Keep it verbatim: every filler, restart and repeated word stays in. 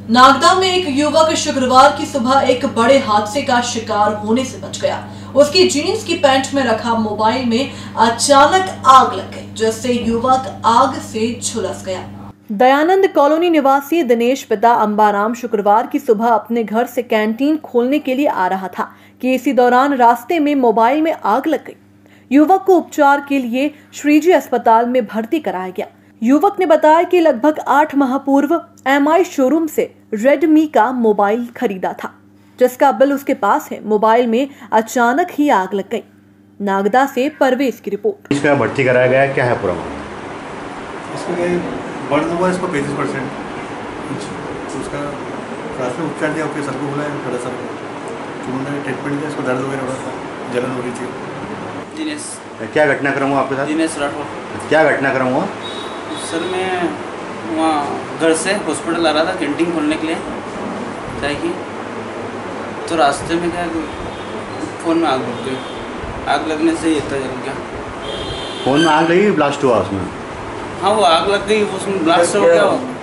नागदा में एक युवक शुक्रवार की सुबह एक बड़े हादसे का शिकार होने से बच गया। उसकी जीन्स की पैंट में रखा मोबाइल में अचानक आग लग गई, जिससे युवक आग से झुलस गया। दयानंद कॉलोनी निवासी दिनेश पिता अंबाराम शुक्रवार की सुबह अपने घर से कैंटीन खोलने के लिए आ रहा था कि इसी दौरान रास्ते में मोबाइल में आग लग गई। युवक को उपचार के लिए श्रीजी अस्पताल में भर्ती कराया गया। युवक ने बताया कि लगभग आठ माह पूर्व एम आई शोरूम से रेडमी का मोबाइल खरीदा था, जिसका बिल उसके पास है। मोबाइल में अचानक ही आग लग गई। नागदा से परवेज की रिपोर्ट। इसका भर्ती कराया गया, क्या है पूरा मामला? इसमें बर्न हुआ इसको पैंतीस परसेंट, उसका रात में उपचार दिया, ओके सर को बुलाया, थोड़ा सा उन्होंने ट्रीटमेंट दिया, इसको दर्द वगैरह थोड़ा सा जलन हो रही थी। दिनेश। क्या घटनाक्रम हुआ आपके साथ? दिनेश राठौर। क्या घटनाक्रम हुआ? सर मैं वहाँ घर से हॉस्पिटल आ रहा था कैंटीन खोलने के लिए चाय की, तो रास्ते में क्या फ़ोन में आग लग गई। आग लगने से ये इतना जल गया। फ़ोन में आग लगी, ब्लास्ट हुआ उसमें? हाँ वो आग लग गई, उसमें ब्लास्ट हो गया।